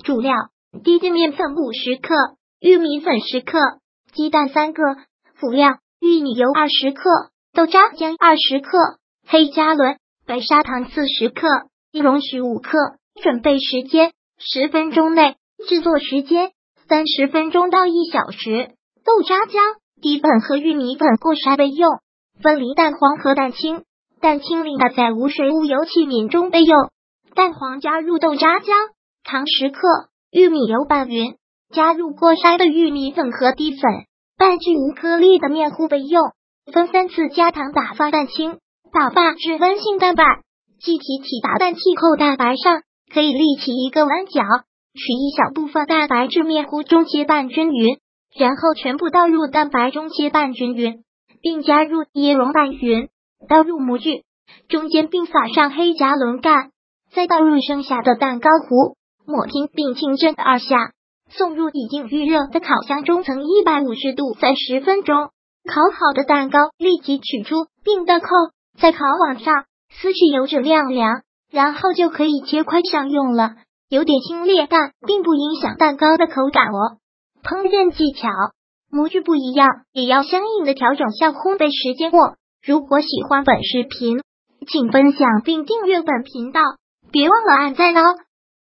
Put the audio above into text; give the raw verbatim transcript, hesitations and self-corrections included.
主料：低筋面粉五十克，玉米粉十克，鸡蛋三个。辅料：玉米油二十克，豆渣浆二十克，黑加仑、白砂糖四十克，鸡蓉十五克。准备时间：十分钟内。制作时间：三十分钟到一小时。豆渣浆、低粉和玉米粉过筛备用。分离蛋黄和蛋清，蛋清淋在无水无油器皿中备用。蛋黄加入豆渣浆，糖十克，玉米油拌匀，加入过筛的玉米粉和低粉，拌至无颗粒的面糊备用。分三次加糖打发蛋清，打发至温性蛋白，气体起达氮气扣蛋白上，可以立起一个弯角，取一小部分蛋白至面糊中切拌均匀，然后全部倒入蛋白中切拌均匀，并加入椰蓉拌匀，倒入模具，中间并撒上黑加仑干，再倒入剩下的蛋糕糊，抹平并轻震二下，送入已经预热的烤箱中层一百五十度三十分钟。烤好的蛋糕立即取出并倒扣在烤网上，撕去油脂晾凉，然后就可以切块享用了。有点清冽，但并不影响蛋糕的口感哦。烹饪技巧：模具不一样，也要相应的调整下烘焙时间哦。如果喜欢本视频，请分享并订阅本频道，别忘了按赞哦。